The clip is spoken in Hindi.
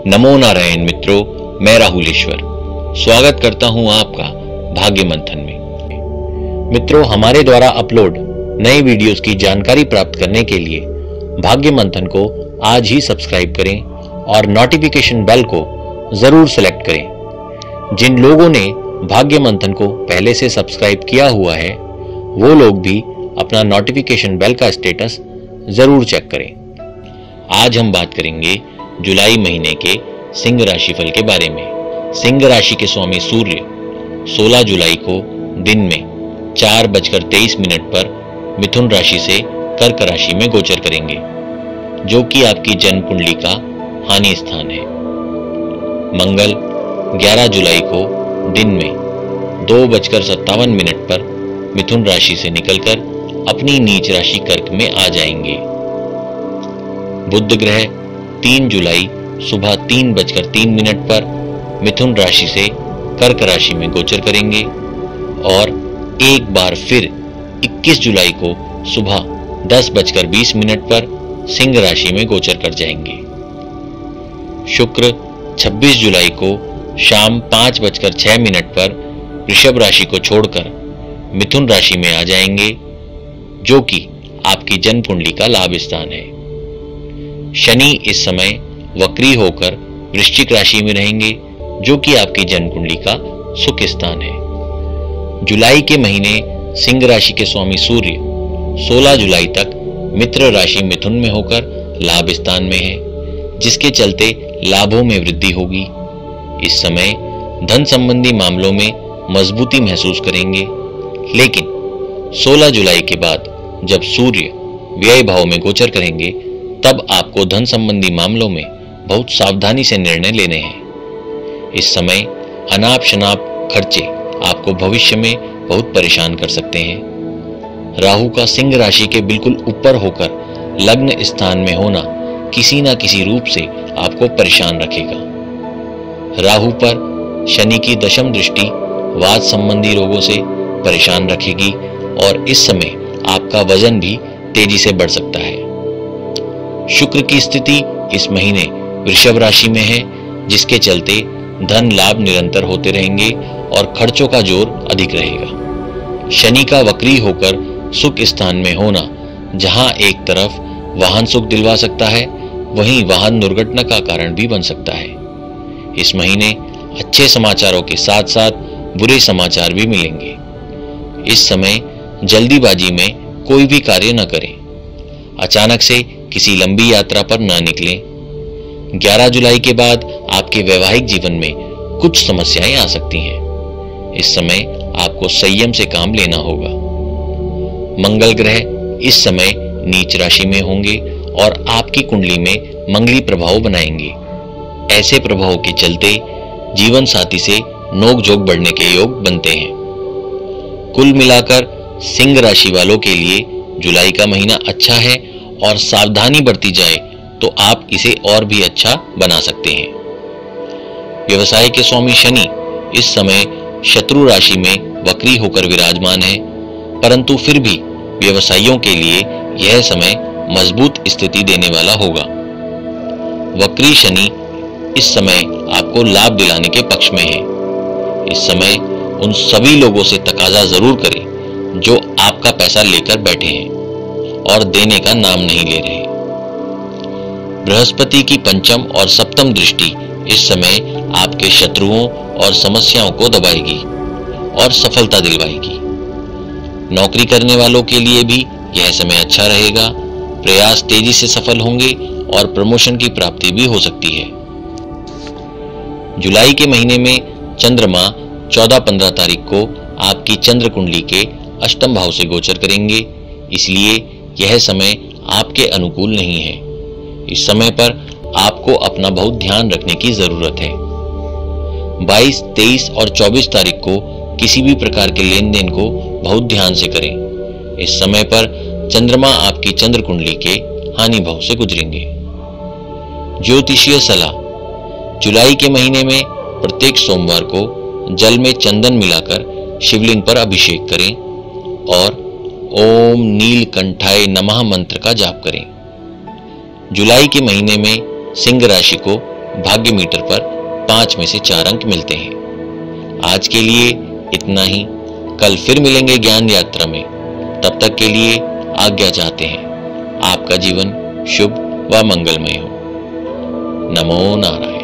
नमो नारायण मित्रों, मैं राहुल ईश्वर स्वागत करता हूं आपका भाग्य मंथन में। मित्रों, हमारे द्वारा अपलोड नए वीडियोस की जानकारी प्राप्त करने के लिए भाग्य मंथन को आज ही सब्सक्राइब करें और नोटिफिकेशन बेल को जरूर सेलेक्ट करें। जिन लोगों ने भाग्य मंथन को पहले से सब्सक्राइब किया हुआ है वो लोग भी अपना नोटिफिकेशन बेल का स्टेटस जरूर चेक करें। आज हम बात करेंगे जुलाई महीने के सिंह राशि फल के बारे में। सिंह राशि के स्वामी सूर्य 16 जुलाई को दिन में 4:23 पर मिथुन राशि से कर्क राशि में गोचर करेंगे, जो कि आपकी जन्म कुंडली का हानि स्थान है। मंगल 11 जुलाई को दिन में 2:57 पर मिथुन राशि से निकलकर अपनी नीच राशि कर्क में आ जाएंगे। बुध ग्रह 3 जुलाई सुबह 3:03 पर मिथुन राशि से कर्क राशि में गोचर करेंगे और एक बार फिर 21 जुलाई को सुबह 10:20 पर सिंह राशि में गोचर कर जाएंगे। शुक्र 26 जुलाई को शाम 5:06 पर वृषभ राशि को छोड़कर मिथुन राशि में आ जाएंगे, जो कि आपकी जन्म कुंडली का लाभ स्थान है। शनि इस समय वक्री होकर वृश्चिक राशि में रहेंगे, जो कि आपकी जन्म कुंडली का सुख स्थान है। जुलाई के महीने सिंह राशि के स्वामी सूर्य 16 जुलाई तक मित्र राशि मिथुन में होकर लाभ स्थान में है, जिसके चलते लाभों में वृद्धि होगी। इस समय धन संबंधी मामलों में मजबूती महसूस करेंगे, लेकिन 16 जुलाई के बाद जब सूर्य व्यय भाव में गोचर करेंगे तब आपको धन संबंधी मामलों में बहुत सावधानी से निर्णय लेने हैं। इस समय अनाप शनाप खर्चे आपको भविष्य में बहुत परेशान कर सकते हैं। राहु का सिंह राशि के बिल्कुल ऊपर होकर लग्न स्थान में होना किसी न किसी रूप से आपको परेशान रखेगा। राहु पर शनि की दशम दृष्टि वात संबंधी रोगों से परेशान रखेगी और इस समय आपका वजन भी तेजी से बढ़ सकता है। शुक्र की स्थिति इस महीने वृषभ राशि में है, जिसके चलते धन लाभ निरंतर होते रहेंगे और खर्चों का जोर अधिक रहेगा। शनि का वक्री होकर सुख स्थान में होना जहां एक तरफ वाहन सुख दिलवा सकता है, वहीं वाहन दुर्घटना का कारण भी बन सकता है। इस महीने अच्छे समाचारों के साथ साथ बुरे समाचार भी मिलेंगे। इस समय जल्दीबाजी में कोई भी कार्य न करें। अचानक से किसी लंबी यात्रा पर ना निकलें। 11 जुलाई के बाद आपके वैवाहिक जीवन में कुछ समस्याएं आ सकती हैं। इस समय आपको संयम से काम लेना होगा। मंगल ग्रह इस समय नीच राशि में होंगे और आपकी कुंडली में मंगली प्रभाव बनाएंगे। ऐसे प्रभाव के चलते जीवन साथी से नोकझोंक बढ़ने के योग बनते हैं। कुल मिलाकर सिंह राशि वालों के लिए जुलाई का महीना अच्छा है और सावधानी बरती जाए तो आप इसे और भी अच्छा बना सकते हैं। व्यवसाय के स्वामी शनि इस समय शत्रु राशि में वक्री होकर विराजमान है, परंतु फिर भी व्यवसायियों के लिए यह समय मजबूत स्थिति देने वाला होगा। वक्री शनि इस समय आपको लाभ दिलाने के पक्ष में है। इस समय उन सभी लोगों से तकाजा जरूर करें जो आपका पैसा लेकर बैठे हैं और देने का नाम नहीं ले रहे। बृहस्पति की पंचम और सप्तम दृष्टि इस समय आपके शत्रुओं और समस्याओं को दबाएगी और सफलता दिलवाएगी। नौकरी करने वालों के लिए भी यह समय अच्छा रहेगा। प्रयास तेजी से सफल होंगे और प्रमोशन की प्राप्ति भी हो सकती है। जुलाई के महीने में चंद्रमा 14-15 तारीख को आपकी चंद्र कुंडली के अष्टम भाव से गोचर करेंगे, इसलिए यह समय आपके अनुकूल नहीं है। इस समय पर आपको अपना बहुत ध्यान रखने की जरूरत है। 22, 23 और 24 तारीख को किसी भी प्रकार के लेन देन को बहुत ध्यान से करें। इस समय पर चंद्रमा आपकी चंद्र कुंडली के हानि भाव से गुजरेंगे। ज्योतिषीय सलाह: जुलाई के महीने में प्रत्येक सोमवार को जल में चंदन मिलाकर शिवलिंग पर अभिषेक करें और ओम नीलकंठाय नमः मंत्र का जाप करें। जुलाई के महीने में सिंह राशि को भाग्य मीटर पर 5 में से 4 अंक मिलते हैं। आज के लिए इतना ही। कल फिर मिलेंगे ज्ञान यात्रा में। तब तक के लिए आज्ञा चाहते हैं। आपका जीवन शुभ व मंगलमय हो। नमो नारायण।